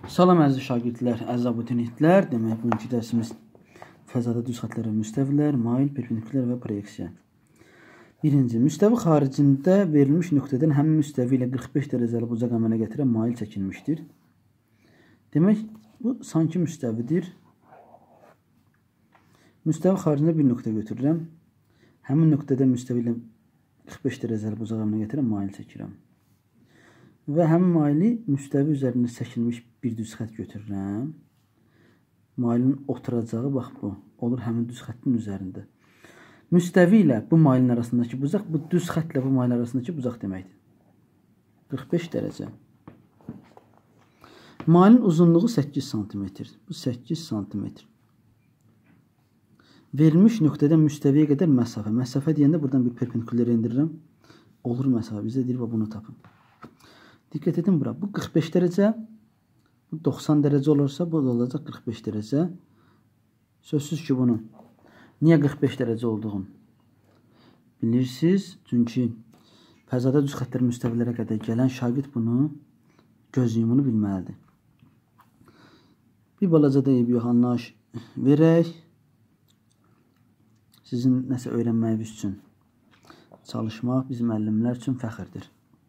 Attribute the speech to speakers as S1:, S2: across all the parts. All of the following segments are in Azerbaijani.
S1: Salam əziz şagirdlər, əziz abituriyentlər. Demək, bugünkü dərsimiz fəzada düz xətlər və müstəvilər, mail, perpendikulyar və proyeksiya. Birinci, müstəvi xaricində verilmiş nöqtədən həmin müstəvi ilə 45 dərəcəli bucaq əmələ gətirən mail çəkilmişdir. Demək, bu sanki müstəvidir. Müstəvi xaricində bir nöqtə götürürəm. Həmin nöqtədən müstəvi ilə 45 dərəcəli bucaq əmələ gətirən mail çəkirəm. Və həmin maili müstəvi üzərində çəkilmiş bir düz xət götürürəm. Mailin oturacağı bax bu. Olur həmin düz xəttin üzərində. Müstəvi ilə bu mailin arasındakı bucaq, bu düz xətlə bu mailin arasındakı bucaq deməkdir. 45 dərəcə. Mailin uzunluğu 8 cm. Bu 8 cm. Verilmiş nöqtədən müstəviyə qədər məsafə. Məsafə deyəndə buradan bir perpendikulyara indirirəm. Olur məsafə. Bizə deyir, bunu tapın. Diqqət edin bura. Bu 45 dərəcə, bu 90 dərəcə olursa, bu da olacaq 45 dərəcə. Sözsüz ki, bunu niyə 45 dərəcə olduğunu bilirsiniz. Çünki fəzada düz xətlər müstəvilərə qədər gələn şagird bunu göz yumunu bilməlidir. Bir balaca da bir anlayış verək. Sizin nəsə öyrənməyiniz üçün çalışmaq bizim müəllimlər üçün fəxirdir.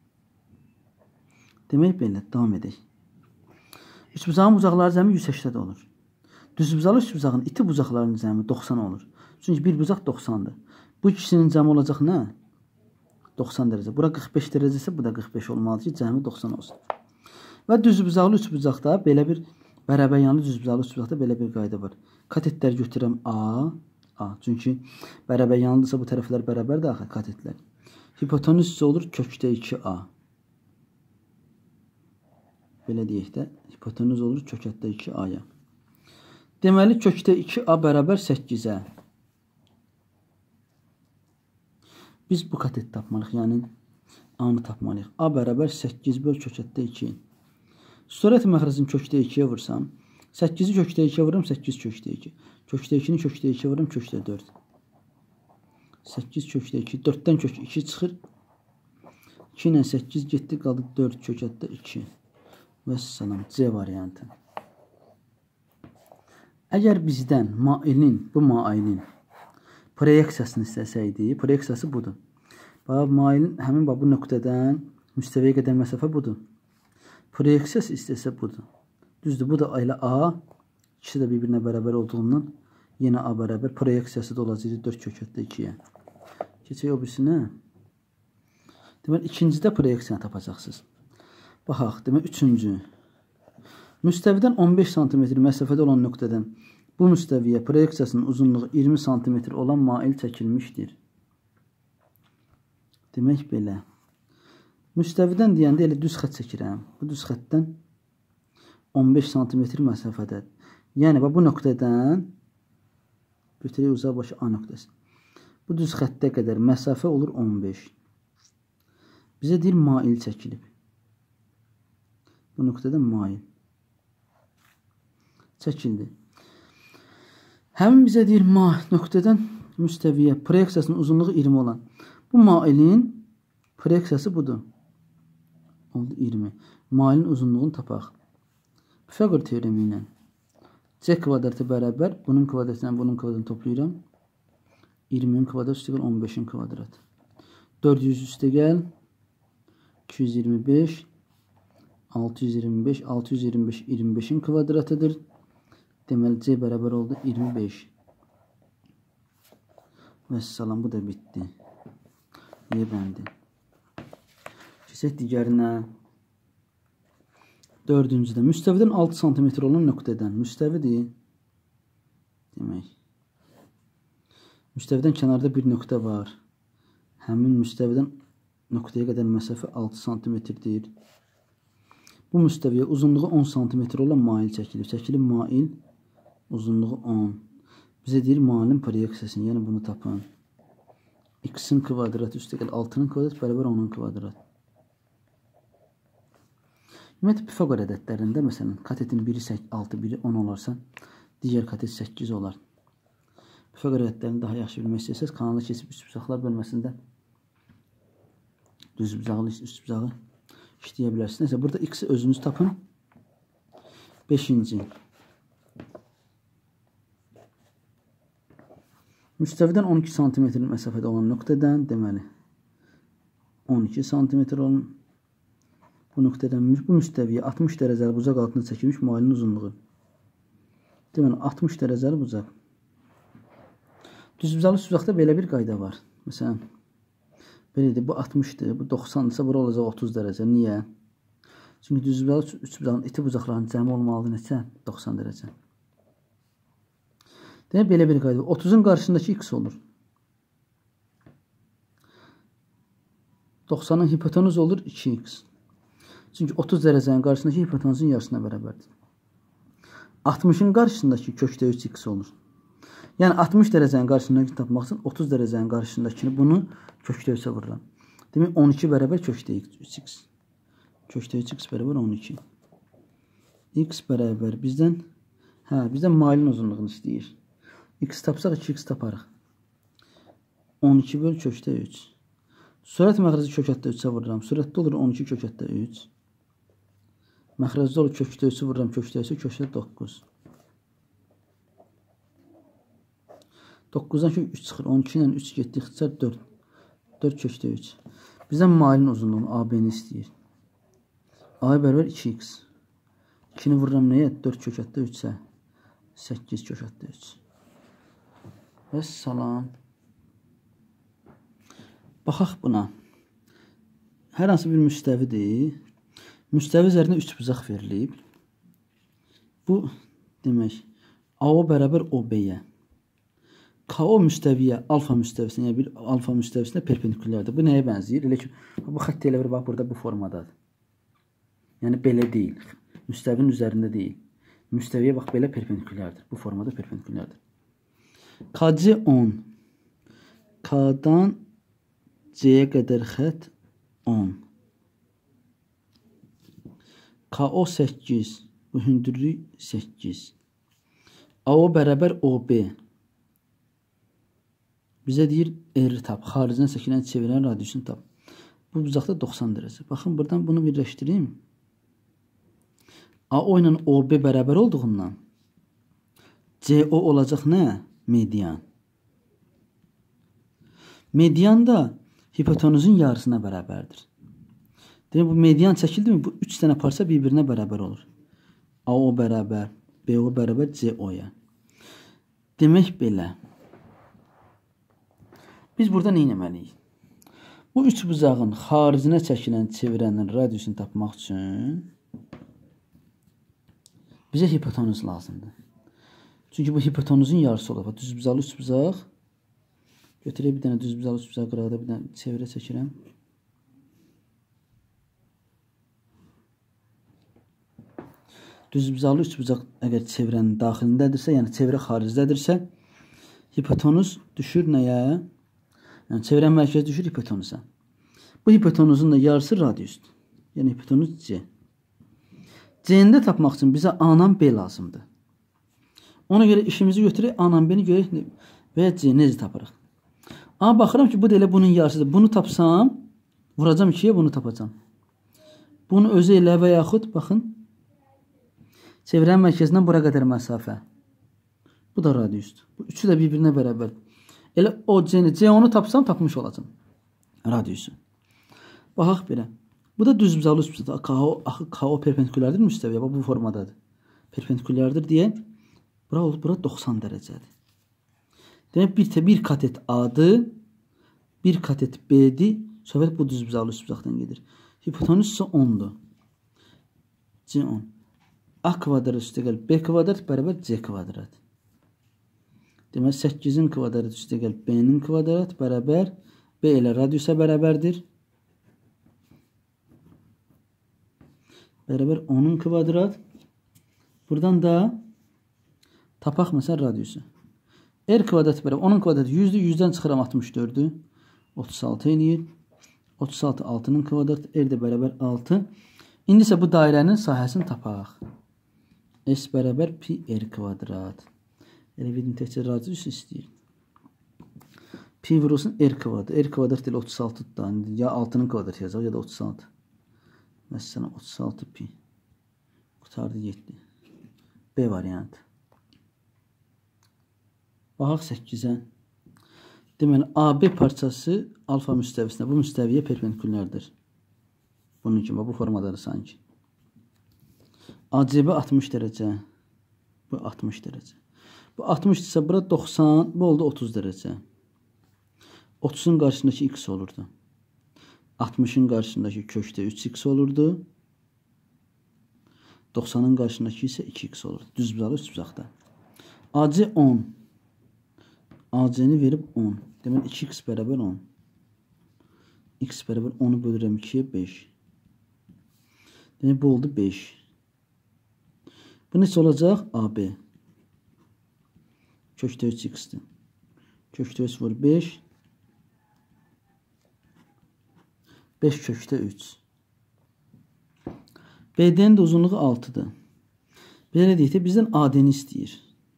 S1: Demək belə, davam edək. Üçbucağın bucaqları cəmi 180 olur. Düzbucaqlı üçbucağın iti bucaqlarının cəmi 90 olur. Çünki bir bucaq 90'dır. Bu ikisinin cəmi olacaq nə? 90 dərəcə. Bura 45 dərəcə isə bu da 45 olmalıdır ki, cəmi 90 olsun. Və düzbucaqlı üçbucaqda belə bir bərabər yanlı düzbucaqlı üçbucaqda belə bir qayda var. Katetlər götürürəm A. Çünki bərabər yanlıdırsa bu tərəflər bərabərdir axı katetlər. Hipotenüs isə olur kökdə 2A. Belə deyək də, hipotenüz olur kökətdə 2A-ya. Deməli, kökdə 2A bərabər 8-ə. Biz bu kateti tapmalıyıq, yəni A-nı tapmalıyıq. A bərabər 8 böl kökətdə 2. Surət məxrəcini kökdə 2-yə vursam, 8-i kökdə 2-yə vururam, 8 kökdə 2. Kökdə 2-ni kökdə 2-yə vururam, kökdə 4. 8 kökdə 2, 4-dən kök 2 çıxır. 2 ilə 8 getdi, qaldı 4 kökətdə 2. Vəssalam, C variantı. Əgər bizdən bu mailin proyeksiyasını istəsəydi, proyeksiyası budur. Mailin həmin bu nöqtədən müstəviyə qədər məsafə budur. Proyeksiyası istəsə budur. Düzdür, bu da elə A. İkisi də bir-birinə bərabər olduğundan yenə A bərabər. Proyeksiyası da olacaq 4 kökətdə 2-yə. Keçək o birisinə. Deməli, ikincidə proyeksiyanı tapacaqsınız. Baxaq, demək, üçüncü. Müstəvidən 15 cm məsafədə olan nöqtədən bu müstəviyə proyeksiyasının uzunluğu 20 cm olan mail çəkilmişdir. Demək belə. Müstəvidən deyəndə elə düz xət çəkirəm. Bu düz xətdən 15 cm məsafədə. Yəni, bu nöqtədən götürək uzaq başı A nöqtəsi. Bu düz xəttə qədər məsafə olur 15. Bizə deyir, mail çəkilib. Bu nöqtədən mail çəkildi. Həmin bizə deyir, nöqtədən müstəviyə proyeksiyasının uzunluğu 20 olan. Bu mailin proyeksiyası budur. Oldu 20. Mailin uzunluğunu tapaq. Pifaqor teoremi ilə C kvadratı bərabər. Bunun kvadratı ilə bunun kvadratını toplayıram. 20'nin kvadratı üstə gəl 15'in kvadratı. 400 üstə gəl 225 625, 625, 25'in kvadratıdır. Deməli, C bərabər oldu 25. Vəssalam, bu da bitdi. Yebəndi. Keçək digərinə. Dördüncüdə. Müstəvidən 6 cm olan nöqtədən. Müstəvidir. Demək. Müstəvidən kənarda bir nöqtə var. Həmin müstəvidən nöqtəyə qədər məsafə 6 cm-dir. Bu müstəviyə uzunluğu 10 cm olan mail çəkilib. Çəkilib mail uzunluğu 10. Bizə deyir mailin proyeksiyasını, yəni bunu tapın. X-in kvadratı üstə gəl 6'nın kvadratı bərabər 10'un kvadratı. Ümumiyyətlə, Pifaqor ədədlərində, məsələn, katetin biri 6, biri 10 olarsa, digər katet 8 olar. Pifaqor ədədlərini daha yaxşı bilmək istəsəz, kanala keçib üçbucaqlar bölməsində düzbucaqlı, üçbucağı işləyə bilərsiniz. Burada x-i özünüz tapın. 5-ci. Müstəvidən 12 sm məsafədə olan nöqtədən, deməli 12 sm olan bu nöqtədən bu müstəviyə 60 dərəcəli bucaq altına çəkilmiş mailin uzunluğu. Deməli 60 dərəcəli bucaq. Düzbucaqlı üçbucaqda belə bir qayda var. Məsələn, belədir, bu 60-dır, bu 90-dırsa bura olacaq 30 dərəcə. Niyə? Çünki düzbucaqlı üçbucağın iti bucaqlarının cəmi olmalıdır neçə? 90 dərəcə. Demək, belə bir qayda. 30-un qarşısındakı x olur. 90-ın hipotenuz olur 2x. Çünki 30 dərəcənin qarşısındakı hipotenuzun yarısına bərabərdir. 60-ın qarşısındakı kökdə 3x olur. Yəni 60 dərəcənin qarşısındakini tapmaq üçün 30 dərəcənin qarşısındakini bunu kökdə 3-ə vururam. Demək 12 bərabər kökdə 3x. Kökdə 3x bərabər 12. X bərabər bizdən mailin uzunluğunu istəyir. X tapsaq 2x taparıq. 12 böl kökdə 3. Sürət məxrəci kökətdə 3-ə vururam. Sürətdə olur 12 kökətdə 3. Məxrəcdə olur kökdə 3-ü vururam kökdə 3-ü kökdə 9. 9-dan kök 3 çıxır. 12 ilə 3 getdi, ixtisar 4. 4 kökdə 3. Bizdən mailin uzunluğunu AB-ni istəyir. A bərabər 2x. 2-ni vururam nəyə? 4 kökətdə 3-ə. 8 kökətdə 3. Və salam. Baxaq buna. Hər hansı bir müstəvidir. Müstəvi üzərində üçbucaq verilib. Bu demək AO bərabər OB-yə. KO müstəviyə alfa müstəvisinə, yəni bir alfa müstəvisinə perpendikulyardır. Bu nəyə bənzəyir? Elə ki, bu xətt elə bir bax burada bu formadadır. Yəni belə deyil. Müstəvinin üzərində deyil. Müstəviyə bax belə perpendikulyardır. Bu formada perpendikulyardır. KC 10. K-dan C-yə qədər xətt 10. KO 8. Bu hündürlük 8. AO bərabər OB. Bizə deyir R tap. Xaricdən çəkilən çevirən radiusunu tap. Bu bucaqda 90 dərəcə. Baxın, buradan bunu birləşdireyim. AO ilə OB bərabər olduğundan CO olacaq nə? Median. Median da hipotenuzun yarısına bərabərdir. Demək, bu median çəkildi mi? Bu 3 dənə parça bir-birinə bərabər olur. AO bərabər, BO bərabər CO-ya. Demək belə. Biz burada nə etməliyik? Bu üç bucağın xaricinə çəkilən çevirənin radiusunu tapmaq üçün bizə hipotenuz lazımdır. Çünki bu hipotenuzun yarısı olur. Düzbucaqlı üçbucaq. Götürək bir dənə düzbucaqlı üçbucaq qıraqda bir dənə çevirə çəkirəm. Düzbucaqlı üçbucaq əgər çevirənin daxilindədirsə, yəni çevirə xaricdədirsə, hipotenuz düşür nəyə? Yəni çevirən mərkəzi düşür hipotenuza. Bu hipotenuzun da yarısı radiusdur. Yəni hipotenuz C. C-ni də tapmaq üçün bizə A-nan B lazımdır. Ona görə işimizi götürək, A-nan B-ni görək və ya C necə tapırıq. Amma baxıram ki, bu da elə bunun yarısıdır. Bunu tapsam, vuracam 2-yə, bunu tapacam. Bunu özü elə və yaxud, baxın, çevirən mərkəzindən bura qədər məsafə. Bu da radiusdur. Bu üçü də bir-birinə bərabərdir. Elə o C-onu tapsam, tapmış olacam. Radiusu. Baxaq belə. Bu da düzbucaqlı üçbucaq. KO perpendikulyardır müstəviyə. Bu formadadır. Perpendikulyardır deyə bura 90 dərəcədir. Demək, bir katet A-dır, bir katet B-dir. Söhbət bu düzbucaqlı üçbucaqdan gedir. Hipotenuz isə 10-dur. C10. A kvadrat üstə gəl B kvadrat bərabər C kvadrat. Demək, 8-in kvadrat üstə gəl B-nin kvadrat bərabər B ilə radiusa bərabərdir. Bərabər 10-un kvadrat. Buradan da tapaq məsələn radiusu. R kvadrat bərabər 10-un kvadratı 100-dür. 100-dən çıxıram 64-dür. 36 eləyir. 36 6-nın kvadratı. R də bərabər 6. İndi isə bu dairənin sahəsini tapaq. S bərabər pi R kvadrat. Elə bilin təkcə radius istəyir. Pi vurulsun R kvadrat. R kvadrat ilə 36-dır. Ya 6-nın kvadratı yazacaq ya da 36. Məsələn 36 pi. Qutardı 7. B variantı. Baxaq 8-ə. Deməli, AB parçası alfa müstəvisinə, bu müstəviyə perpendikulyardır. Bunun kimi, bu formadadır sanki. ACB 60 dərəcə. Bu 60 dərəcə. Bu 60 isə bura 90, bu oldu 30 dərəcə. 30'un qarşısındakı x olurdu. 60'ın qarşısındakı kökdə 3x olurdu. 90'ın qarşısındakı isə 2x olurdu. Düz buzağı, üst buzaqda. AC 10. AC-ni verib 10. Deməli 2x bərabər 10. X bərabər 10'u bölürəm 2'yə 5. Deməli bu oldu 5. Bu neçə olacaq? AB. Kökdə 3x-dir. Kökdə 3 vur 5. 5 kökdə 3. BD'nin də uzunluğu 6'dır. Belə deyək də bizdən AD'ni istəyir.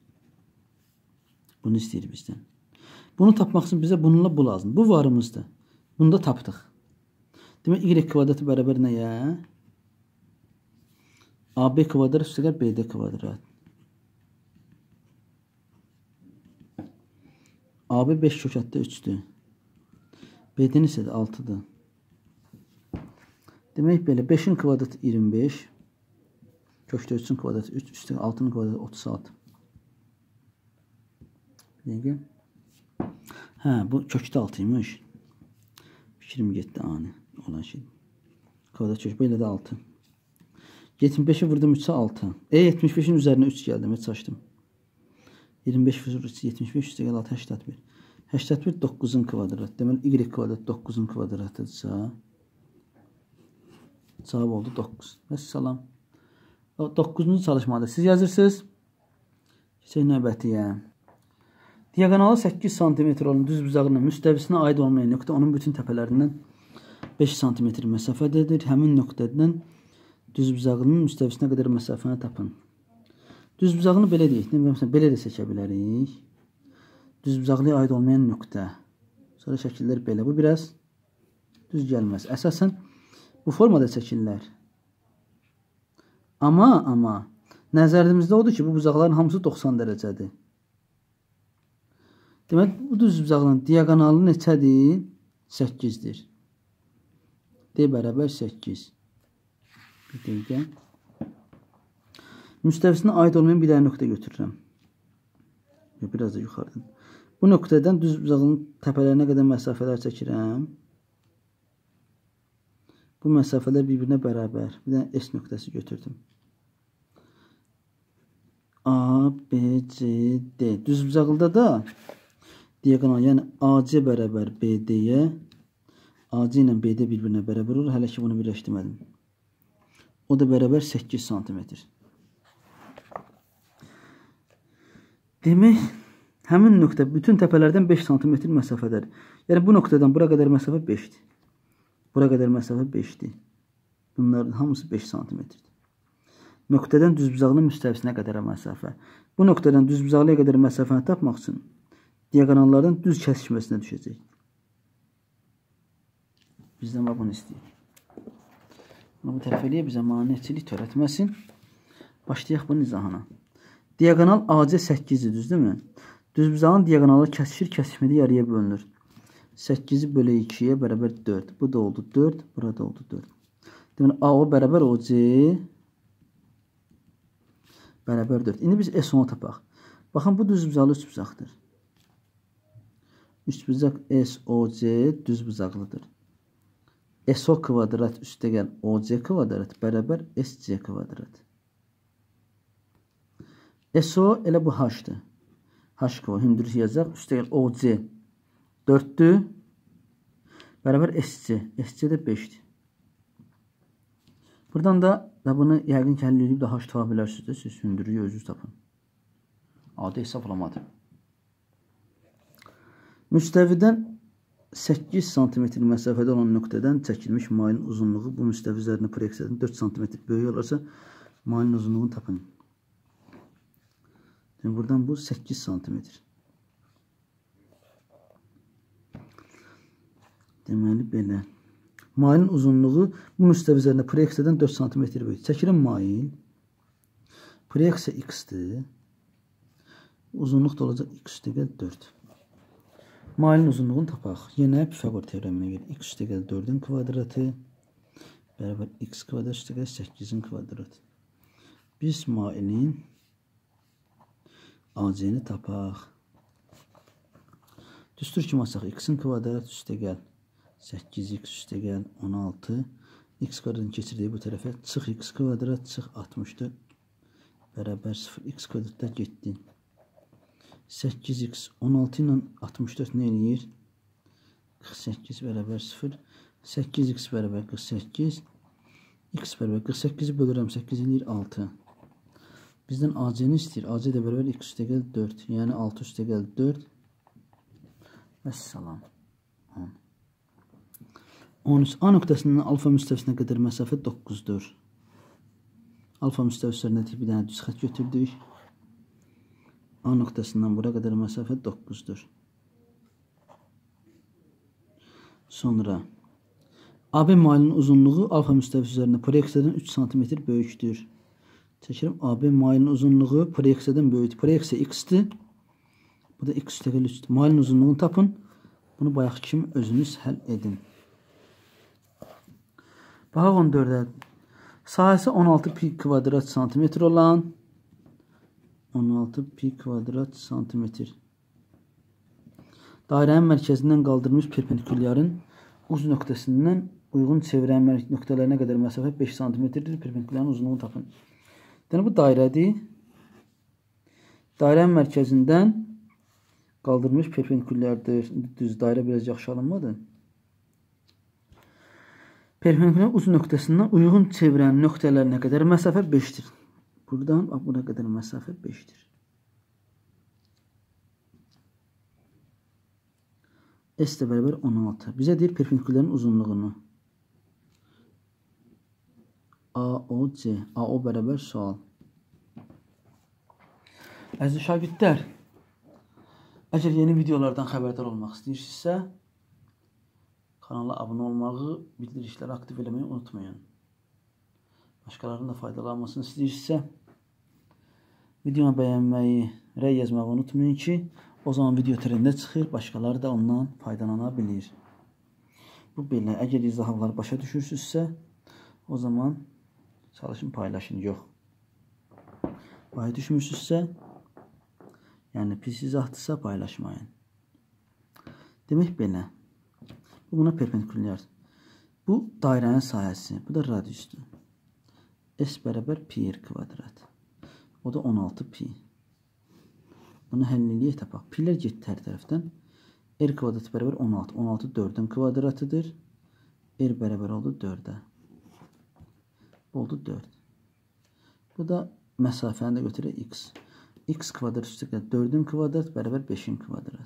S1: Bunu istəyir bizdən. Bunu tapmaq üçün bizə bununla bu lazım. Bu varımızdır. Bunu da tapdıq. Demək, y kvadratı bərabər nəyə? AB kvadrat üstəgəl BD kvadrat. AB 5 kök altda 3'dür. BD-nin isə 6'dır. Demək belə 5'in kvadratı 25. Kökdə 3'ün kvadratı 3. Üstəgəl 6'nın kvadratı 36. Dəqiq. Hə, bu kökdə 6'ymış. Fikrim getdi ani olan şey. Kvadrat kök belə də 6. 75'i vurdum 3'ə 6. 75'in üzərinə 3 gəldim, heç açdım. 25 vurur 75 üstə gəl 6 81. 81 9'un kvadratı. Deməli y kvadrat 9'un kvadratıdırsa cavab oldu 9. Vəssalam. 9-cu çalışmada siz yazırsınız. Keçək növbətiyə. Diagonalı 8 cm olan düz buzağının müstəvisinə aid olmayan nöqtə onun bütün təpələrindən 5 cm məsafədədir. Həmin nöqtədən düz buzağının müstəvisinə qədər məsafəni tapın. Düz buzağını belə deyək. Məsələn, belə də seçə bilərik. Düz buzağlıya aid olmayan nöqtə. Sonra şəkillər belə. Bu biraz düz gəlməz. Əsasən bu formada çəkirlər. Amma nəzərimizdə odur ki, bu buzaqların hamısı 90 dərəcədir. Demək, bu düz buzağının diagonalı neçədir? 8'dir. D bərabər 8. Bir dəqiqə. Müstəvisinə aid olmayan bir dənə nöqtə götürürəm. Biraz da yuxarıdan. Bu nöqtədən düz buzağının təpələrinə qədər məsafələr çəkirəm. Bu məsafələr bir-birinə bərabər. Bir dənə S nöqtəsi götürdüm. A, B, C, D. Düz buzaqlıda da diagonal, yəni AC bərabər BD-yə, AC ilə BD bir-birinə bərabər olur. Hələ ki bunu birləşdirmədim. O da bərabər 8 cm. Demək, həmin nöqtə bütün təpələrdən 5 cm məsafədədir. Yəni bu nöqtədən bura qədər məsafə 5'dir. Bura qədər məsafə 5'dir. Bunların hamısı 5 cm-dir. Nöqtədən düz buzağının müstəvisinə qədər məsafə. Bu nöqtədən düz buzağlıya qədər məsafəni tapmaq üçün diagonalların düz kəsişməsinə düşəcək. Bizdən bunu istəyir. Bu tərəf eləyə bizə maneçilik törətməsin. Başlayaq bunun izahına. Diagonal AC 8'dir, düzdürmü? Düz buzağın diagonalı kəsişir, kəsişmədə yarıya bölünür. 8'i bölü 2'ye bərabər 4. Bu da oldu 4. Burada oldu 4. Deməli, AO bərabər OC bərabər 4. İndi biz S10'u tapaq. Baxın, bu düz buzaqlı üst buzaqdır. Üst buzaq SOC düz buzaqlıdır. SO kvadrat üstəgəl OC kvadrat bərabər SC kvadrat. SO elə bu H-dır. H kvadrat hündürlük yazacaq. Üstəgəl OC 4'dür. Bərabər SC. SC də 5'dir. Buradan da bunu yəqin ki, həll edib də H tapa bilərsiniz. Siz hündürlüyü özünüz tapın. Adi hesablamadır. Müstəvidən 8 cm məsafədə olan nöqtədən çəkilmiş mailin uzunluğu bu müstəvi üzərində proyeksiyadan 4 cm böyük olarsa mailin uzunluğunu tapın. Yəni, buradan bu 8 cm-dir. Deməli, belə. Mailin uzunluğu bu müstəvi üzərində proyeksiyadan 4 cm böyük. Çəkilən mail. Proyeksiya x-dir. Uzunluq da olacaq x üstəgəl 4. Mailin uzunluğunu tapaq. Yenə Pifaqor teoreminə görə x üstəgəl 4-ün kvadratı bərabər x kvadrat üstəgəl 8-in kvadratı. Biz mailin AC-ni tapaq. Düstur kimi açaq. X-in kvadrat üstəgəl 8x üstəgəl 16. X kvadratını keçirdiyi bu tərəfə çıx x kvadrat çıx 64 bərabər 0. X kvadratda getdi. 8x 16 ilə 64 nə eləyir? 48 bərabər 0. 8x bərabər 48. X bərabər 48-i bölürəm 8 eləyir 6. Bizdən AC-ni istəyir. AC də bərabər x üstəgəl 4. Yəni 6 üstəgəl 4. Vəssalam. 13. A nöqtəsindən alfa müstəvisinə qədər məsafə 9-dur. Alfa müstəvislərinə bir dənə düz xət götürdük. A nöqtəsindən bura qədər məsafə 9-dur. Sonra AB mailinin uzunluğu alfa müstəvisi üzərində proyeksiyadan 3 cm böyükdür. Çəkirəm. AB mailinin uzunluğu proyeksiyadan böyükdür. Proyeksiya x-dir. Bu da x üstəgəl 3-dür. Mailin uzunluğunu tapın. Bunu bayaq kimi özünüz həll edin. Baxaq 14-ə. Sahəsi 16 pi kvadrat santimetr olan 16 pi kvadrat santimetr. Dairənin mərkəzindən qaldırılmış perpendikulyarın uc nöqtəsindən uyğun çevirən nöqtələrinə qədər məsafə 5 cm-dir. Perpendikulyarın uzunluğunu tapın. Yəni bu dairədir. Dairənin mərkəzindən qaldırılmış perpendikulyardır. Düz dairə biraz yaxşı alınmadı. Perpendikulyarın uc nöqtəsindən uyğun çevirən nöqtələrinə qədər məsafə 5-dir. Buradan buna qədər məsafə 5-dir. S də bərabər 16. Bizə deyir perpendikulyarın uzunluğunu. AOC. AO bərabər sual. Əziz şagirdlər, əgər yeni videolardan xəbərdar olmaq istəyirsinizsə, kanala abunə olmağı, bildirişləri aktiv eləməyi unutmayın. Başqalarının da faydalanmasını istəyirsinizsə, videonu bəyənməyi, rəy yazmağı unutmayın ki, o zaman video trenddə çıxır, başqaları da ondan faydalana bilir. Bu belə, əgər izahları başa düşürsünüzsə, o zaman çalışın paylaşın, yox. Başa düşmürsünüzsə, yəni pis izahdırsa paylaşmayın. Demək belə, bu buna perpendikulyar. Bu dairənin sahəsi, bu da radiusdur. S bərabər pi r kvadrat. O da 16 pi. Bunu həll eləyək tapaq. Pilər getdi hər tərəfdən. R kvadrat bərabər 16. 16 4-ün kvadratıdır. R bərabər oldu 4-ə. Oldu 4. Bu da məsafəni də götürək x. X kvadrat üstəgəl 4-ün kvadrat bərabər 5-in kvadrat.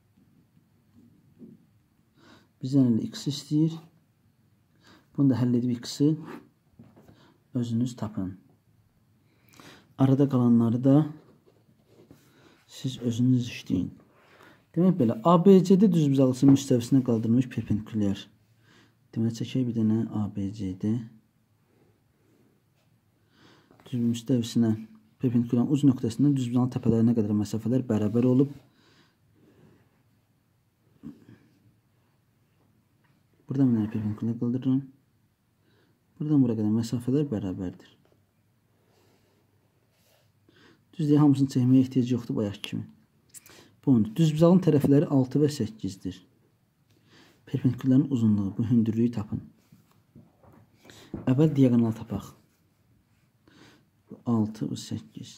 S1: Bizdən elə x istəyir. Bunu da həll edib x-i özünüz tapın. Arada qalanları da siz özünüz işləyin. Demək belə, ABCD düzbucaqlısı müstəvisinə qaldırılmış perpendikulyar. Demək, çəkək bir dənə ABCD. Düz müstəvisinə perpendikulyarın uc nöqtəsindən düzbucağın təpələrinə qədər məsafələr bərabər olub. Buradan bir dənə perpendikulyar qaldırıram. Buradan buraya qədər məsafələr bərabərdir. Düzdür, hamısını çəkməyə ehtiyac yoxdur bayaq kimi. Bunun düzbucağın tərəfləri 6 və 8-dir. Perpendikulyarın uzunluğu, bu hündürlüyü tapın. Əvvəl diaqonal tapaq. 6 və 8.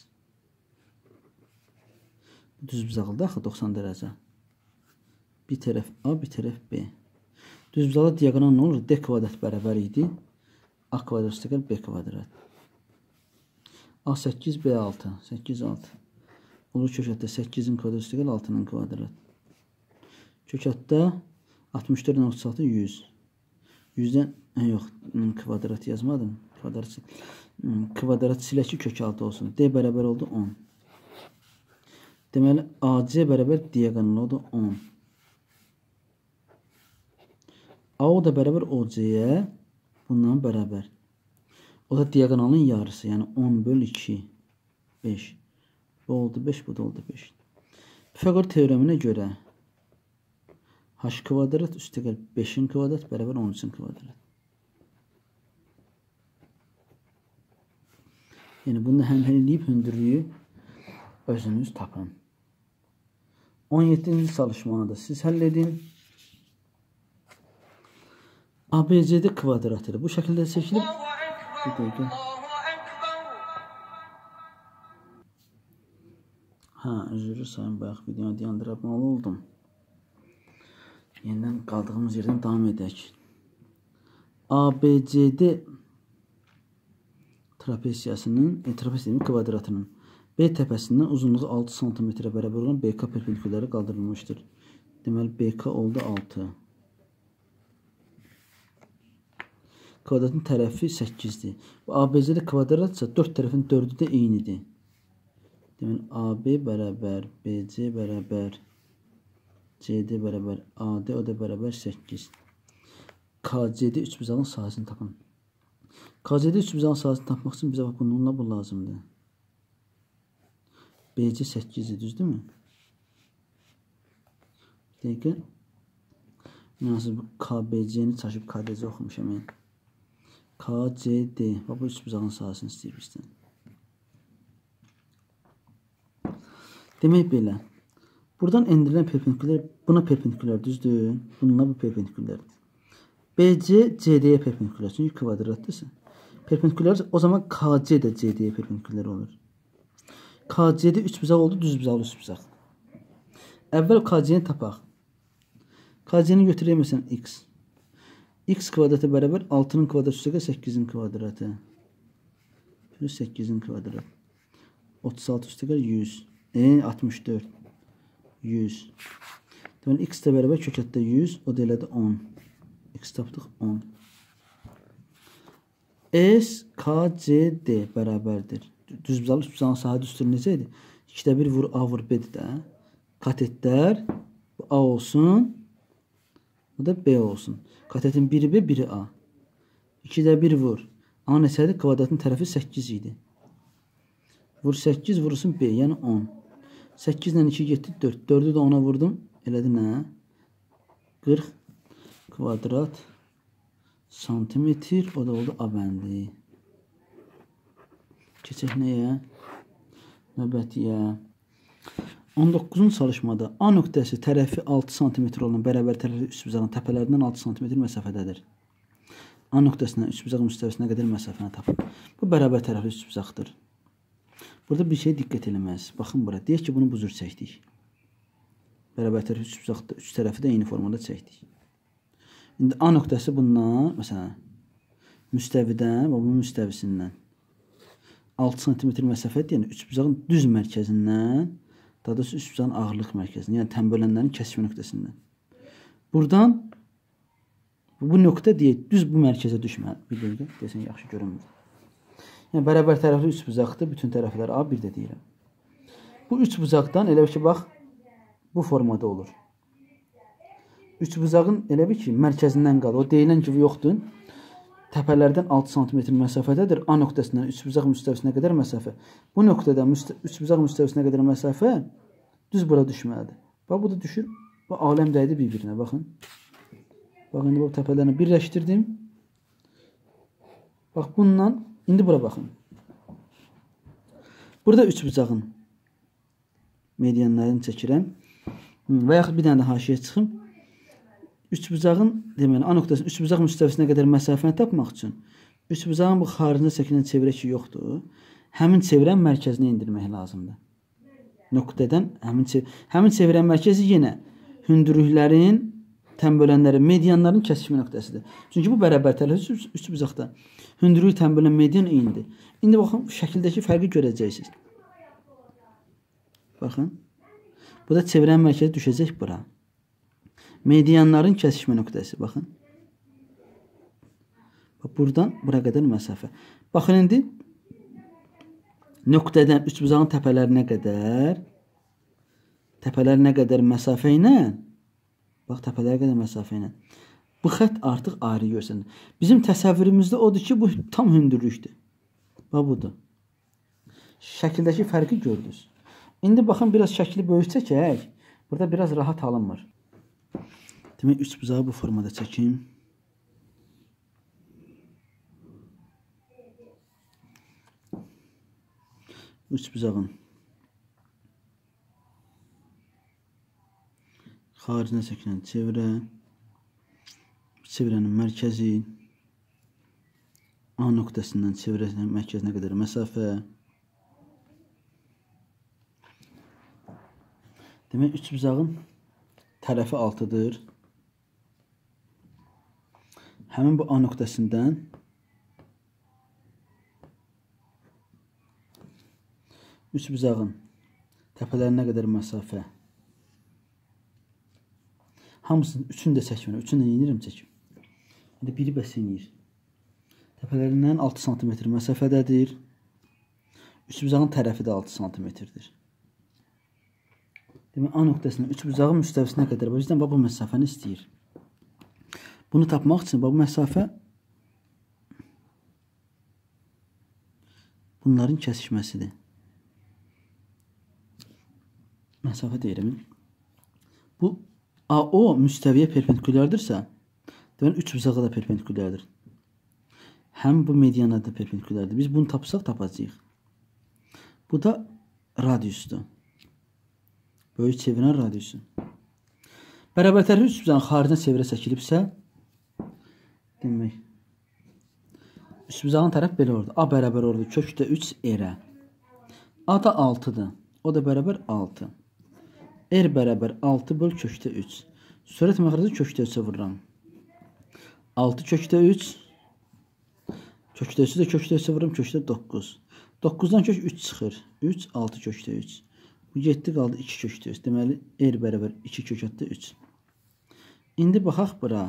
S1: Düzbucaqlıdır axı 90 dərəcə. Bir tərəf A, bir tərəf B. Düzbucaqlı diaqonal nə olur? D kvadrat bərabər idi. A kvadrat üstəgəl B kvadrat. A8, B6. 8, 6. Olur kökətdə 8-in kvadrat üstəgəl 6-nın kvadrat. Kökətdə 64 ilə 36, 100. 100-dən, yox, kvadrat yazmadım. Kvadrat silə ki, kök altı olsun. D bərabər oldu 10. Deməli, AC bərabər diaqonal oldu 10. AO da bərabər OC-yə bundan bərabər. O da diaqonalın yarısı, yəni 10 böl 2. 5. Bu oldu 5, bu da oldu 5. Pifagor teoreminə görə h kvadrat üstəgəl 5'in kvadrat bərabər 13'in kvadrat. Yəni bunu həll eləyib hündürlüyü özünüz tapın. 17-ci çalışmanı da siz həll edin. ABCD kvadratıdır. Bu şəkildə seçilib. Bir dəqiqə. Üzrü sayın, bayaq videonu dayandırmalı oldum. Yenidən qaldığımız yerdən davam edək. ABCD trapesiyasının kvadratının B təpəsindən uzunluğu 6 cm bərabər olan BK perpendikulyarı qaldırılmışdır. Deməli BK oldu 6. Kvadratın tərəfi 8'dir. Bu ABCD kvadratsa 4 tərəfin 4'ü də eynidir. Deməli AB bərabər BC bərabər CD bərabər AD, o da bərabər 8. KCD üçbucağın sahəsini tapın. KCD üçbucağın sahəsini tapmaq üçün bizə bununla bu lazımdır. BC 8'dir, düzdürmü? Bir dəqiqə. Nasıl bu KBC'ni çaşıb KDC oxumuşam yəni. KCD. Bu üçbucağın sahəsini istəyir bizdən. Demək belə. Buradan endirilən perpendikulyar buna perpendikulyar, düzdür? Bununla bu perpendikulyardır. BC CD'ye perpendikulyar. Çünki kvadratdırsa. Perpendikulyar o zaman KC də CD'ye perpendikulyar olur. KC'de üçbucaq oldu, düzbucaqlı üçbucaq. Əvvəl KC'ni tapaq. KC'ni götürək məsələn x. X kvadratı bərabər 6'nın kvadratı üstəgəl 8'in kvadratı. Plus 8'in kvadratı. 36 üstəgəl 100. 64. 100. Deməli x də bərabər kökətdə 100, o da elədi 10. X tapdıq 10. S KCD bərabərdir. Düzbucaqlı üçbucağın sahə düsturu necə idi? 2'də 1 vur A vur B'dir də. Katetlər bu A olsun. Bu da B olsun. Katetin biri B, biri A. 2'də 1 vur. A neçədir? Kvadratın tərəfi 8 idi. Vur 8 vurursun B, yəni 10. 8 ilə 2 getdi 4. 4'ü də 10'a vurdum. Elədi nə? 40 kvadrat santimetr. O da oldu A bəndi. Keçək nəyə? Növbətiyə. 19-cu çalışmada A nöqtəsi tərəfi 6 cm olan bərabər tərəfli üçbucağın təpələrindən 6 cm məsafədədir. A nöqtəsindən üçbucaq müstəvisinə qədər məsafəni tapın. Bu bərabər tərəfli üçbucaqdır. Burada bir şey diqqət eləməz. Baxın bura. Deyək ki, bunu bu cür çəkdik. Bərabər tərəfli üçbucaqda üç tərəfi də eyni formada çəkdik. İndi A nöqtəsi bundan, məsələn, müstəvidən və bunun müstəvisindən 6 cm məsafədir. Yəni üçbucağın düz mərkəzindən, daha doğrusu üçbucağın ağırlıq mərkəzindən, yəni tənbölənlərin kəsişmə nöqtəsindən. Buradan bu nöqtə deyək, düz bu mərkəzə düşməli. Bir dəqiqə, desən yaxşı görünmür. Yəni bərabər tərəfli üçbucaqdır, bütün tərəflər A, bir də deyirəm. Bu üçbucaqdan elə ki, bax, bu formada olur. Üçbucağın elə bir ki, mərkəzindən qalır. O deyilən gibi yoxdur. Təpələrdən 6 cm məsafədədir. A nöqtəsindən üçbucaq müstəvisinə qədər məsafə. Bu nöqtədən üçbucaq müstəvisinə qədər məsafə düz bura düşməlidir. Bax, bu da düşür. Bu aləm dəydi bir-birinə, baxın. Bax, indi bu təpələrini birləşdirdim. Bax, bundan, indi bura baxın. Burada üçbucağın medianlarını çəkirəm. Və yaxud bir dənə də haşiyə çıxım. Üçbucağın, deməli, A nöqtəsinin üçbucaq müstəvisinə qədər məsafəni tapmaq üçün üçbucağın bu xaricində çəkilən çevrə ki yoxdur. Həmin çevrən mərkəzinə indirmək lazımdır. Nöqtədən həmin çevrən mərkəzi yenə hündürlüklərin, tənbölənlərin, medianların kəsişmə nöqtəsidir. Çünki bu bərabər tərəfli üçbucaqda hündürlük, tənbölən, median eynidir. İndi baxın, şəkildəki fərqi görəcəksiniz. Baxın. Bu da çevrən mərkəzi düşəcək bura. Medianların kəsişmə nöqtəsi, baxın. Buradan bura qədər məsafə. Baxın, indi nöqtədən üçbucağın təpələrinə qədər məsafə ilə, bax, təpələrə qədər məsafə ilə, bu xətt artıq ayrı görsənir. Bizim təsəvvürümüzdə odur ki, bu tam hündürlükdür. Bax, budur. Şəkildəki fərqi gördünüz. İndi baxın, biraz şəkli böyük çəkək. Burada biraz rahat alınmır. Demək, üçbucağı bu formada çəkim. Üçbucağın xaricinə çəkilən çevrə, çevrənin mərkəzi, A nöqtəsindən çevrənin mərkəzinə qədər məsafə. Demək, üçbucağın tərəfi 6-dır. Həmin bu A nöqtəsindən üçbucağın təpələrinə qədər məsafə. Hamısının üçünü də çəkmirəm. Üçünü də yenirəm çəkim. İndi biri bəs yenir. Təpələrindən 6 sm məsafədədir. Üçbucağın tərəfi də 6 sm-dir. Demək, A nöqtəsindən üçbucağın müstəvisinə qədər bizdən bu məsafəni istəyir. Bunu tapmaq üçün bu məsafə bunların kəsişməsidir. Məsafə deyirəm. Bu AO müstəviyə perpendikulyardırsa, deməli üçbucağa da perpendikulyardır. Həm bu mediana da perpendikulyardır. Biz bunu tapsaq tapacağıq. Bu da radiusdur. Böyük çevirən radiusu. Bərabərtərli üçbucağın xaricinə çevrə çəkilibsə, demək, üçbucağın tərəf belə oldu. A bərabər oldu kökdə 3 R-ə. A da 6-dır. O da bərabər 6. R bərabər 6 böl kökdə 3. Sürət məxrəci kökdə 3-ə vururam. 6 kökdə 3. Kökdə 3-ü də kökdə 3-ə vururam. Kökdə 9. 9-dan kök 3 çıxır. 3, 6 kökdə 3. Bu getdi, qaldı 2 kökdə 3. Deməli, R bərabər 2 kök atdı 3. İndi baxaq bura.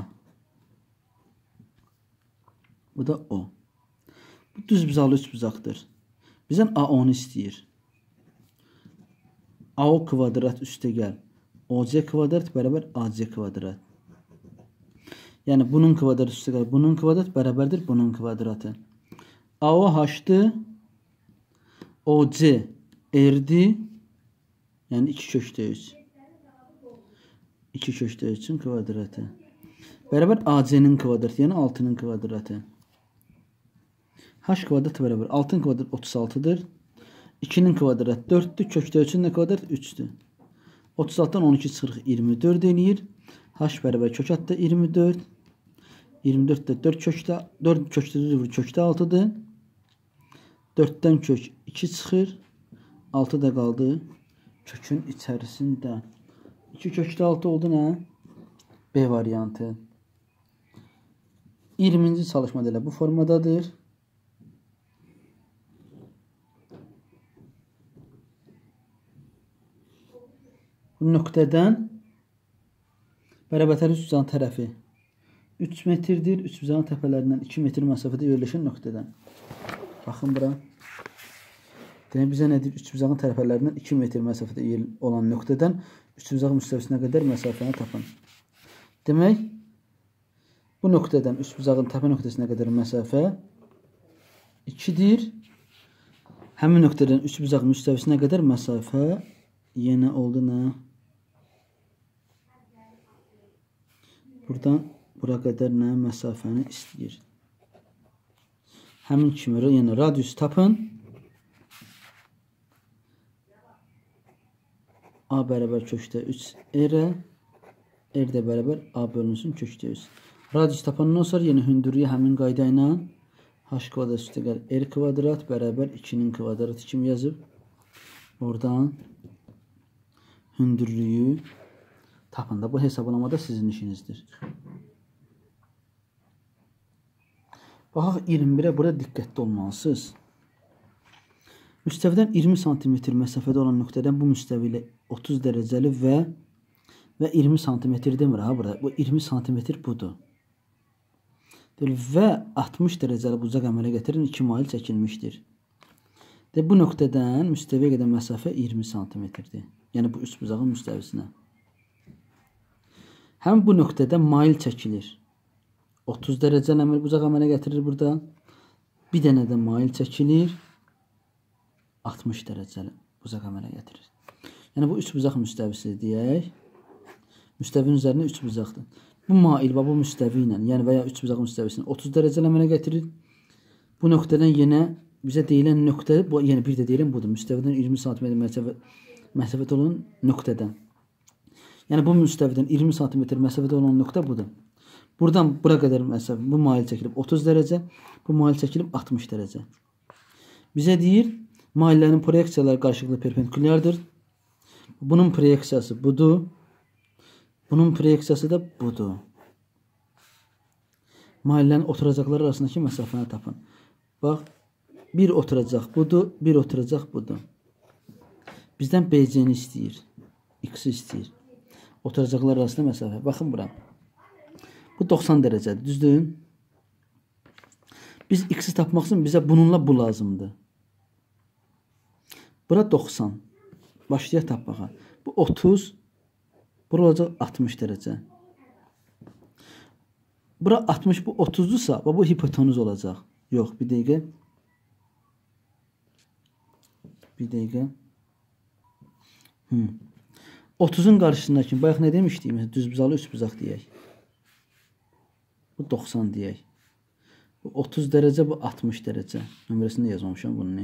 S1: Bu da O. Bu düzbucaqlı üçbucaqdır. Bizdən A10-u istəyir. AO kvadrat üstə gəl. OC kvadrat bərabər AC kvadrat. Yəni, bunun kvadratı üstə gəl. Bunun kvadrat bərabərdir bunun kvadratı. AO H-dır. OC R-dir. Yəni 2 kökdə 3. 2 kökdə 3-ün kvadratı. Bərabər AC-nin kvadratı, yəni 6-nın kvadratı. H kvadratı bərabər 6-nın kvadratı 36-dır. 2-nin kvadratı 4-dür. Kökdə 3-ün də kvadratı 3-dür. 36-dan 12 çıxırıq 24 eləyir. H bərabər kök atdı 24. 24 də 4 kökdə 6-dır. 4-dən kök 2 çıxır. 6 da qaldı kökün içərisində. 2 kökdə 6 oldu nə? B variantı. 20-ci çalışmada elə bu formadadır. Bu nöqtədən bərabərtərli üçbucağın tərəfi 3 metrdir. Üçbucağın təpələrindən 2 metr məsafədə yerləşən nöqtədən. Baxın bura. Demək, bizə nədir? Üçbucağın tərəflərindən 2 metr məsafədə olan nöqtədən üçbucağın müstəvisinə qədər məsafəni tapın. Demək, bu nöqtədən üçbucağın təpə nöqtəsinə qədər məsafə 2-dir. Həmin nöqtədən üçbucağın müstəvisinə qədər məsafə yenə oldu nə? Buradan bura qədər nə məsafəni istəyir. Həmin kimi yenə radius tapın. A bərabər kökdə 3 R-ə. R də bərabər A bölünsün kökdə 3. Radius tapandan sonra yenə hündürlüyə həmin qayda ilə H kvadrat üstə gəl R kvadrat bərabər 2-nin kvadratı kimi yazıb. Oradan hündürlüyü tapın da. Bu hesablamada sizin işinizdir. Baxaq 21-ə burada diqqətli olmalısınız. Müstəvidən 20 cm məsafədə olan nöqtədən bu müstəvi ilə 30 dərəcəli və 20 cm demir ha burada. Bu 20 cm budur. Və 60 dərəcəli bucaq əmələ gətirin 2 mail çəkilmişdir. Bu nöqtədən müstəviyə qədər məsafə 20 cm-dir. Yəni bu üç bucağın müstəvisinə. Həm bu nöqtədə mail çəkilir. 30 dərəcəli bucaq əmələ gətirir burada. Bir dənə də mail çəkilir. 60 dərəcəli buzaq əmələ gətirir. Yəni bu 3 buzaq müstəvisi deyək. Müstəvinin üzərində 3 buzaqdır. Bu mail və bu müstəvi ilə, yəni və ya 3 buzaq müstəvisini 30 dərəcəli əmələ gətirir. Bu nöqtədən yenə bizə deyilən nöqtə, yəni bir də deyilən budur. Müstəvidən 20 sm məsafədə olan nöqtədən. Yəni bu müstəvidən 20 sm məsafədə olan nöqtə budur. Buradan bura qədər məsafə, bu mail çəkilib 30 dərəcə, bu mail çəkilib 60 dərəcə. Bizə deyir, maillərin proyeksiyaları qarşılıqlı perpendikulyardır. Bunun proyeksiyası budur. Bunun proyeksiyası da budur. Maillərin oturacaqları arasındakı məsafəni tapın. Bax, bir oturacaq budur, bir oturacaq budur. Bizdən BC-ni istəyir. X-i istəyir. Oturacaqlar arasında məsafə. Baxın bura. Bu 90 dərəcədir, düzdür? Biz X-i tapmaq üçün bizə bununla bu lazımdır. Bura 90. Başlayaq tapmağa. Bu 30. Bura olacaq 60 dərəcə. Bura 60, bu 30-dursa, bu hipotenuz olacaq. Yox, bir dəqiqə. Bir dəqiqə. 30-un qarşısındakı, bayaq nə demişdik? Məsələn, düz buzalı 3 buzaq deyək. Bu 90 deyək. Bu 30 dərəcə, bu 60 dərəcə. Nömrəsində yazmamışam bunu.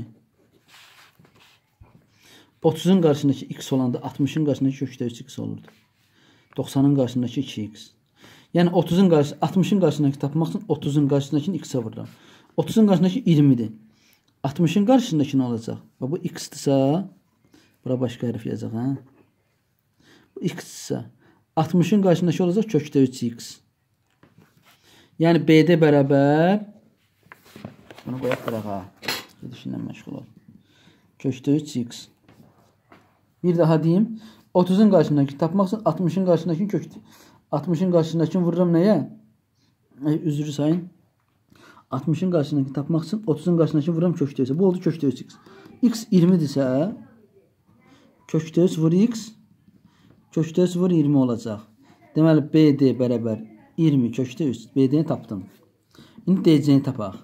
S1: 30-un qarşısındakı x olanda 60-ın qarşısındakı kökdə 3x olurdu. 90-ın qarşısındakı 2x. Yəni 60-ın qarşısındakı tapmaq üçün 30-un qarşısındakini x-ə vururam. 30-un qarşısındakı 20-dir. 60-ın qarşısındakı nə olacaq? Bu x-dirsə, bura başqa hərf yazacaq, hə? Bu x-dirsə, 60-ın qarşısındakı olacaq kökdə 3x. Yəni BD bərabər, bunu qoyaq qırağa, gedişindən məşğul ol. Kökdə 3x. Bir daha deyim, 30-un qarşısındakı tapmaq üçün 60-ın qarşısındakini kökdə. 60-ın qarşısındakini vururam nəyə? Üzrü sayın. 60-ın qarşısındakini tapmaq üçün 30-un qarşısındakini vururam kökdə 3. Bu oldu kökdə 3x. X 20-dirsə, kökdə 3 vur x, kökdə 3 vur 20 olacaq. Deməli, BD bərabər 20 kökdə 3. BD-ni tapdım. İndi DC-ni tapaq.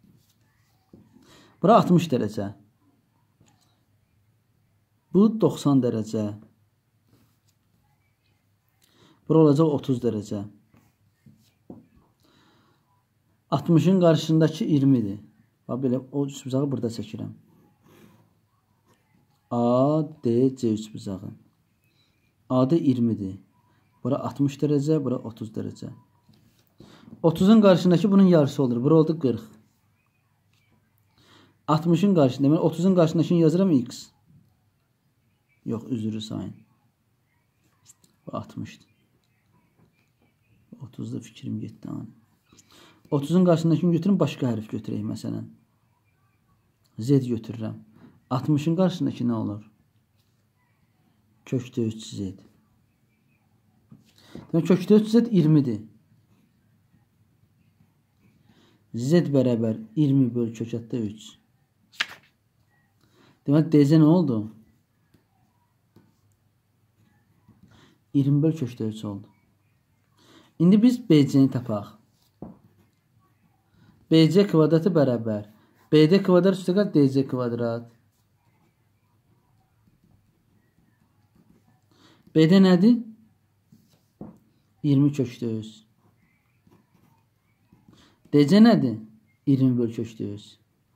S1: Bura 60 dərəcə. Bu 90 dərəcə. Bura olacaq 30 dərəcə. 60-ın qarşısındakı 20-dir. Bax, belə o üç buzağı burada çəkirəm. A, D, C üç buzağı. A-da 20-dir. Bura 60 dərəcə, bura 30 dərəcə. 30-un qarşısındakı bunun yarısı olur. Bura oldu 40. 60-ın qarşısında, deməli 30-un qarşısındakini yazıram x. Yox, üzrü sayın. Bu 60'dir. 30'da fikrim getdi. 30'un qarşısındakini götürün, başqa hərf götürək məsələn. Z götürürəm. 60'ın qarşısındakı nə olur? Kökdə 3z. Demək, kökdə 3z 20'dir. Z bərabər 20 böl kökətdə 3. Demək, DC nə oldu? 20 böl kökdə 3 oldu. İndi biz BC-ni tapaq. BC kvadratı bərabər. BD kvadrat üstəgəl DC kvadrat. BD nədir? 20 kökdə 3. DC nədir? 20 böl kökdə 3.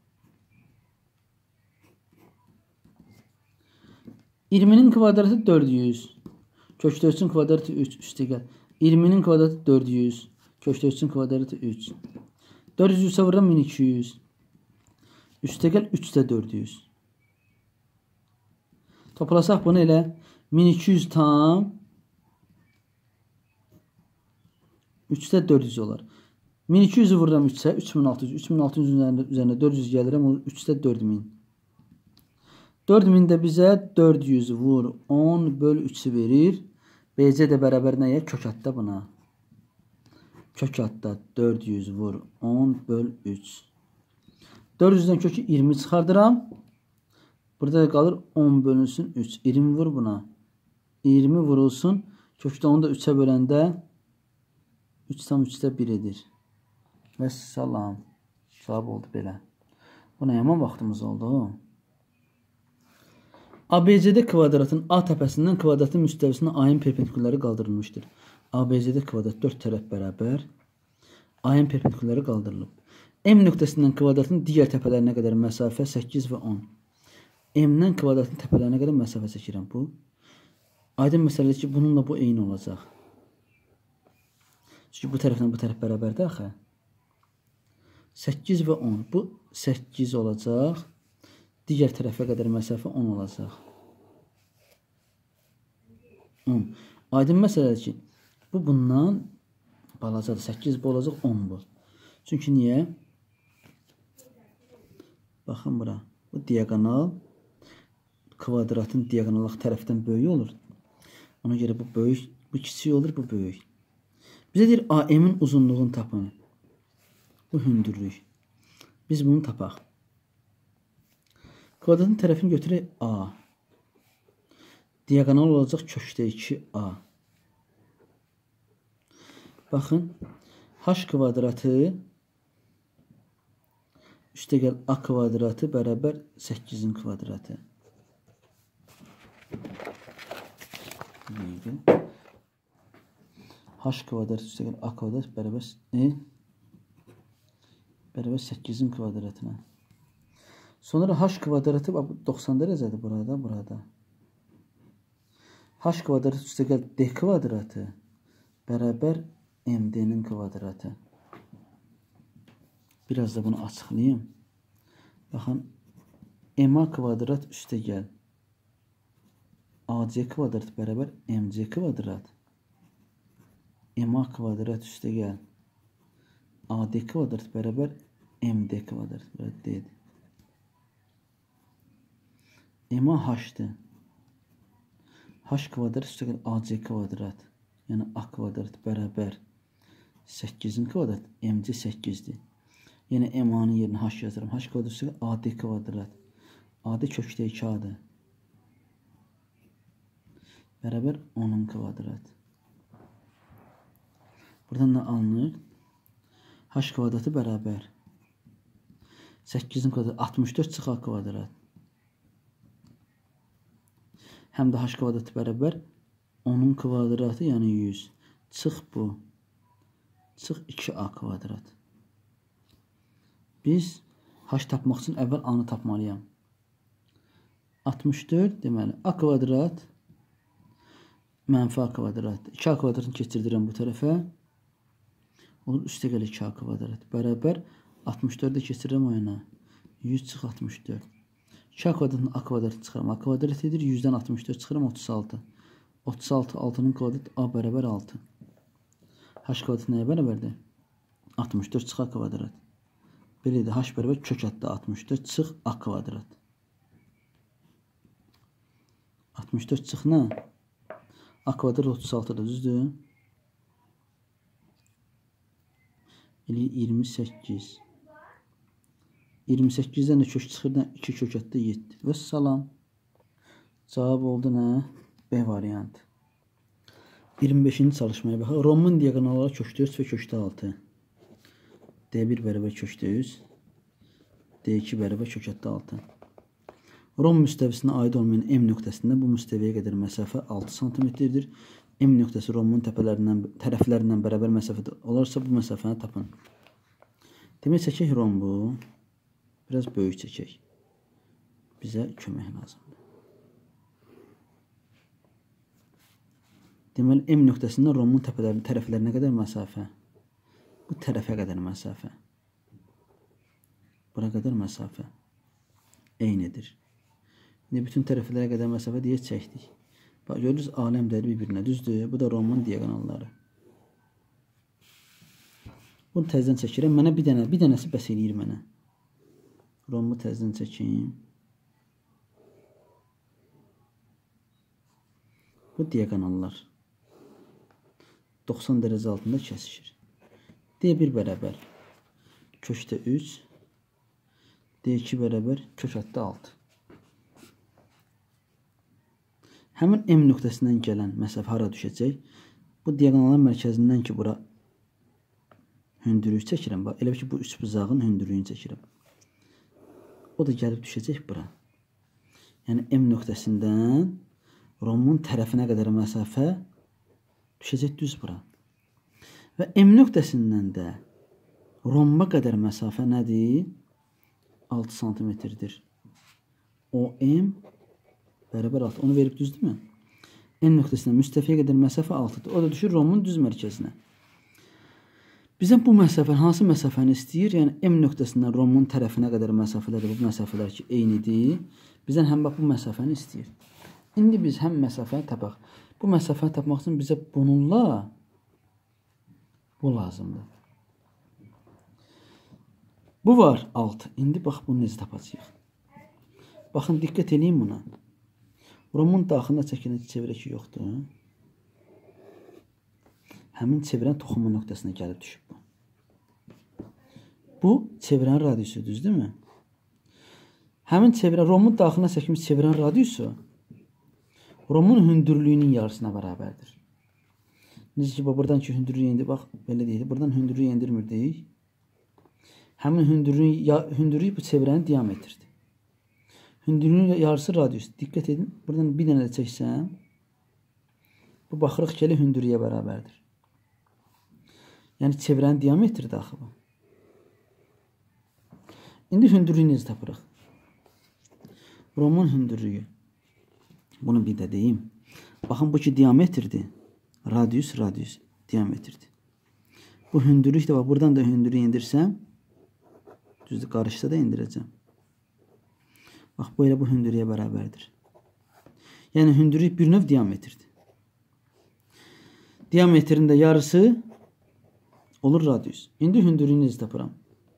S1: 20'nin kvadratı 400. Kökdə 3'ün kvadratı 3 üstəgəl. 20'nin kvadratı 400. Kökdə 3'ün kvadratı 3. 400 ise vururam 1200. Üstəgəl 3'də 400. Toplasaq bunu elə 1200 tam 3'də 400 olar. 1200'ü vururam 3'ə 3600. 3600'ün üzərində 400 gəlirəm. 3'də 4000. 4000 də bizə 400 vur 10 böl 3'ü verir. BC də bərabər nəyə? Kök atda buna. Kök atda 400 vur 10 böl 3. 400'dən kökü 20 çıxardıram. Burada da qalır 10 bölünsün 3. 20 vur buna. 20 vurulsun. Kökdə 10'u da 3'ə böləndə 3 tam 3'də 1 edir. Və salam. Cavab oldu belə. Buna yaman vaxtımız oldu. ABCD kvadratın A təpəsindən kvadratın müstəvisinə A-ın perpendikulları qaldırılmışdır. ABCD kvadrat 4 tərəf bərabər. A-ın perpendikulları qaldırılıb. M nöqtəsindən kvadratın digər təpələrinə qədər məsafə 8 və 10. M-dən kvadratın təpələrinə qədər məsafə çəkirəm. Bu aydın məsələdir ki, bununla bu eyni olacaq. Çünki bu tərəflə bu tərəf bərabərdir axı. 8 və 10. Bu 8 olacaq. Digər tərəfə qədər məsafə 10 olacaq. 10. Aydın məsələdir ki, bu bundan balacadır. 8 bu olacaq, 10 bu. Çünki niyə? Baxın bura. Bu diagonal kvadratın diagonal tərəfdən böyük olur. Ona görə bu böyük, bu kiçik olur, bu böyük. Bizə deyir AM-in uzunluğunu tapın. Bu hündürlük. Biz bunu tapaq. Kvadratın tərəfini götürək A. Diagonal olacaq köşdə 2A. Baxın. H kvadratı üstəgəl A kvadratı bərabər 8-in kvadratı. H kvadratı üstəgəl A kvadrat bərabər 8-in kvadratına. Sonra H kvadratı 90 dərəcədir burada. H kvadratı üstəgəl D kvadratı bərabər MD-nin kvadratı. Biraz da bunu açıqlayayım. Baxın, MA kvadrat üstəgəl AC kvadrat bərabər MC kvadrat. MA kvadrat üstəgəl AD kvadrat bərabər MD kvadrat. Deyil. MA H-dır. H kvadrat üstəgəl AC kvadrat. Yəni A kvadrat bərabər 8-in kvadrat. MC 8-dir. Yəni MA-nın yerinə H yazıram. H kvadrat üstəgəl AD kvadrat. AD kökdə 2A-dır. Bərabər 10-un kvadrat. Buradan da alınır. H kvadratı bərabər 8-in kvadratı 64 çıx A kvadrat. Həm də H kvadratı bərabər 10-un kvadratı, yəni 100. Çıx bu. Çıx 2A kvadrat. Biz H tapmaq üçün əvvəl A-nı tapmalıyam. 64 deməli A kvadrat mənfi A kvadrat. 2A kvadratını keçirdirəm bu tərəfə. Olur üstəgəl 2A kvadrat. Bərabər 64-də keçirirəm o yana. 100 çıx 64. 2A kvadratın A kvadratını çıxıram. A kvadrat edir. 100-dən 64 çıxıram 36. 36 6-nın kvadratı A bərabər 6. H kvadratı nəyə bərabərdir? 64 çıx A kvadrat. Belədir. H bərabər kök atdı 64 çıx A kvadrat. 64 çıx nə? A kvadrat 36-dır, düzdür? 28. 28-dən də kök çıxırdan 2 kök atdı 7. Və salam. Cavab oldu nə? B variantı. 25-ci çalışmaya baxaq. Romun diagonalları kökdə 3 və kökdə 6. D1 bərabər kökdə 3. D2 bərabər kökdə 6. Rom müstəvisinə aid olmayan M nöqtəsində bu müstəviyə qədər məsafə 6 cm-dir. M nöqtəsi Romun tərəflərindən bərabər məsafədə olarsa bu məsafəni tapın. Demək çəkək rombu. Biraz böyük çəkək. Bizə kömək lazımdır. Deməli M nöqtəsindən Romun tərəflərinə qədər məsafə. Bu tərəfə qədər məsafə. Bura qədər məsafə. Eynidir. İndi bütün tərəflərə qədər məsafə deyə çəkdik. Bax, görürüz, aləmləri bir-birinə düzdür. Bu da Romun diagonalları. Bunu təzdən çəkirəm. Mənə bir dənəsi bəs eləyir mənə. Romu təzdən çəkeyim. Bu diagonallar 90 dərəcə altında kəsişir. D1 bərabər kökdə 3. D2 bərabər kök atdı 6. Həmin M nöqtəsindən gələn məsafə hara düşəcək? Bu diagonalın mərkəzindən ki, bura hündürlük çəkirəm. Elə ki, bu üçbucağın hündürlüyünü çəkirəm. O da gəlib düşəcək bura. Yəni M nöqtəsindən romun tərəfinə qədər məsafə düşəcək düz bura. Və M nöqtəsindən də romba qədər məsafə nədir? 6 santimetrdir. OM bərabər 6. Onu verib düzdür mü? N nöqtəsindən müstəviyə qədər məsafə 6-dır. O da düşür romun düz mərkəzinə. Bizdən bu məsafə, hansı məsafəni istəyir? Yəni M nöqtəsindən romun tərəfinə qədər məsafələri, bu məsafələr ki, eynidir. Bizdən həm bu məsafəni istəyir. İndi biz həm məsafəni tapaq. Bu məsafəni tapmaq üçün bizə bununla bu lazımdır. Bu var 6. İndi bax bunu necə tapacağıq? Baxın, diqqət edin buna. Romun daxilində çəkilən çevirə ki, yoxdur. Həmin çevirən toxunma nöqtəsinə gəlib düşüb bu. Bu çevirən radiusu, düzdür mü? Həmin çevirən, romun daxilində çəkilmiş çevirən radiusu romun hündürlüyünün yarısına bərabərdir. Necə ki, buradan ki, hündürlüyü indir, bax, belə deyil. Buradan hündürlüyü indirmirdik. Həmin hündürlüyü bu çevirənin diametridir. Hündürlüyün yarısı radius. Diqqət edin, buradan bir dənə də çəksəm, bu baxırıq ki, elə hündürlüyə bərabərdir. Yəni çevirənin diametri daxil bu. İndi hündürlüyü necə tapırıq? Romun hündürlüyü. Bunu bir də deyim. Baxın, bu ki diametrdir. Radius, diametrdir. Bu hündürlük də var. Buradan da hündürlüyü indirsəm, düzdür, qarışsa da indirəcəm. Bax, bu elə bu hündürlüyə bərabərdir. Yəni hündürlük bir növ diametrdir. Diametrin də yarısı olur radius. İndi hündürlüyünü necə tapıram?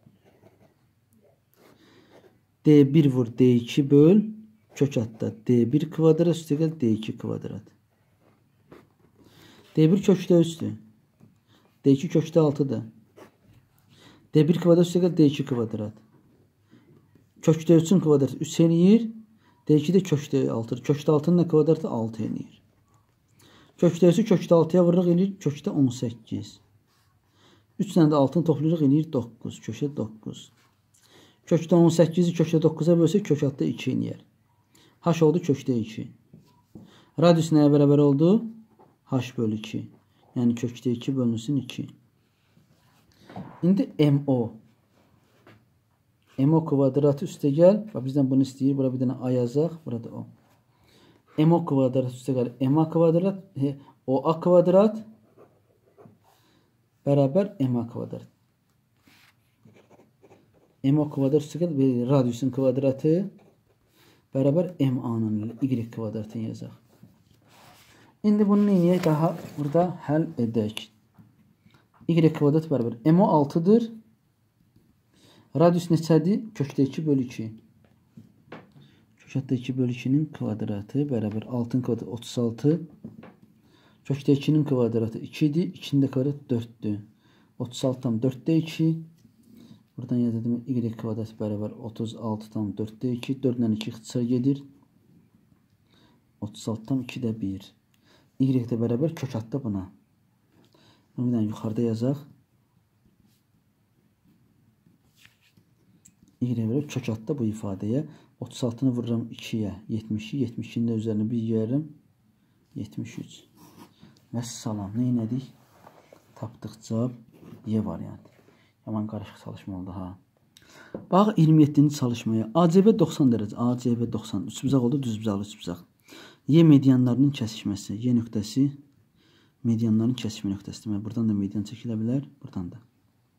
S1: D1 vur D2 böl kök altda D1 kvadrat üstə gəl D2 kvadrat. D1 kökdə 3'dür. D2 kökdə 6'dır. D1 kvadrat üstə gəl D2 kvadrat. Kökdə 3'ün kvadratı 3 eləyir. D2 də kökdə 6'dır. Kökdə 6'nın da kvadratı 6 eləyir. Kökdə 3'ü kökdə 6'ya vururuq eləyir. Kökdə 18. 3 dənə də 6'ını toplayırıq eləyir 9. Kökdə 9. Kökdə 18'i kökdə 9'a bölsək kök altda 2 eləyər. H oldu kökdə 2. Radius nəyə bərabər oldu? H bölü 2. Yəni kökdə 2 bölünsün 2. İndi MO. MO kvadratı üstə gəl. Bizdən bunu istəyir. Bura bir dənə A yazaq. Burada O. MO kvadratı üstə gəl. MA kvadrat. OA kvadrat. Bərabər MA kvadrat. MO kvadrat üstə gəl. Radiusun kvadratı. Bərabər MA'nın Y kvadratını yazaq. İndi bunu neyək? Daha burada həll edək. Y kvadrat bərabər. MO 6'dır. Radius neçədir? Kökdə 2 bölü 2. Kökdə 2 bölü 2'nin kvadratı bərabər 6'ın kvadratı 36. Kökdə 2'nin kvadratı 2'dir. 2'nin də kvadratı 4'dür. 36 tam 4'də 2. Buradan yazdım Y kvadrat bərabər 36 tam 4'də 2. 4 ilə 2 ixtisar gedir. 36 tam 2'də 1. Y də bərabər kök altda buna. Bunu bir dənə yuxarıda yazaq. Y bərabər kök altda bu ifadəyə. 36'nı vururam 2'yə. 70'i. 70'in də üzərinə 1 yeyərəm. 73. Və salam. Neynədik? Tapdıq cavab Y variantı. Yaman qarışıq çalışma oldu ha. Bax 27-ci çalışmaya. ACB 90 dərəcə. ACB 90. Üçbucaq oldu. Düzbucaqlı üçbucaq. Y medianlarının kəsişməsi. Y nöqtəsi medianların kəsişmə nöqtəsidir. Buradan da median çəkilə bilər. Buradan da.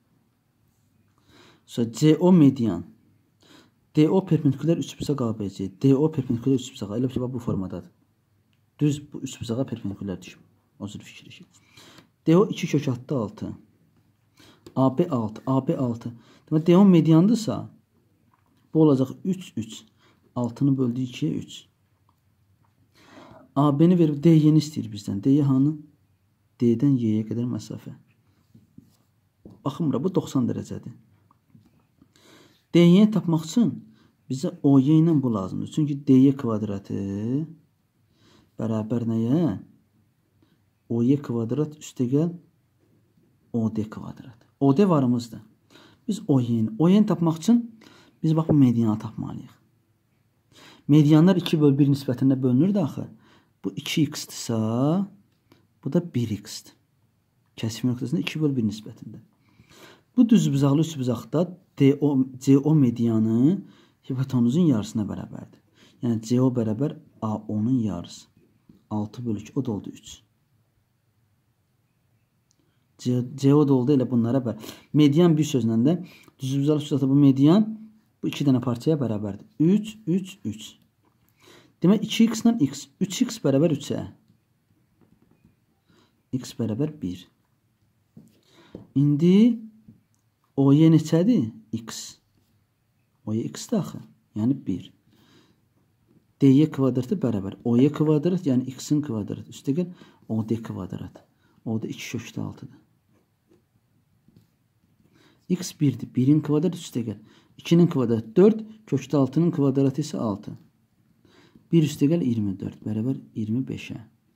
S1: Sonra CO median. DO perpendikulyar üçbucaq ABC. DO perpendikulyar üçbucaq. Elə ki, bu formadadır. Düz bu üçbucağa perpendikulyar düşüb. O cür fikir. DO 2 kök altda 6. AB 6. AB 6. Demək, D10 mediandırsa, bu olacaq 3, 3. 6'nı böldü 2'ye 3. AB-ni verib D-yeni istəyir bizdən. D-yə hanı? D-dən Y-yə qədər məsafə. Baxın, bura, bu 90 dərəcədir. D-yeni tapmaq üçün bizə OY ilə bu lazımdır. Çünki D-Y kvadratı bərabər nəyə? OY kvadrat üstə gəl OD kvadrat. OD varımızdır. Biz OY-ni tapmaq üçün biz bax bu medianı tapmalıyıq. Medianlar 2/1 nisbətində bölünür də axı. Bu 2x-dirsə, bu da 1x-dir. Kəskin nöqtəsində 2/1 nisbətində. Bu düzbucaqlı üçbucaqda CO medianı hipotenuzun yarısına bərabərdir. Yəni CO bərabər AO-nun yarısı. 6/2, o da oldu 3. CO da oldu elə bunlara bərabər. Median bir sözlə də düzbucaqlı üçbucaqda bu median bu 2 dənə parçaya bərabərdir. 3, 3, 3. Demək 2x ilə x. 3x bərabər 3-ə. X bərabər 1. İndi O'ya neçədir? X. O'ya x-dir axı. Yəni 1. D-yə kvadratı bərabər. O'ya kvadrat, yəni x-in kvadratı. Üstəgəl OD kvadrat. O da 2/6-dır. X 1'dir. 1'in kvadratı üstəgəl. 2'nin kvadratı 4. Kökdə 6'nın kvadratı isə 6. 1 üstəgəl 24. Bərabər 25'ə.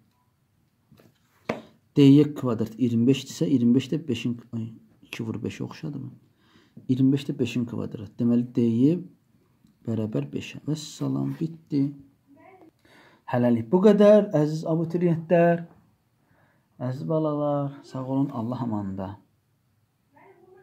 S1: D-yə kvadrat 25 isə 25 də 5'in 2 vur 5'ə oxşadı mı? 25 də 5'in kvadrat. Deməli D-yə bərabər 5'ə. Və salam, bitdi. Hələlik bu qədər əziz abituriyentlər. Əziz balalar, sağ olun, Allah amanında.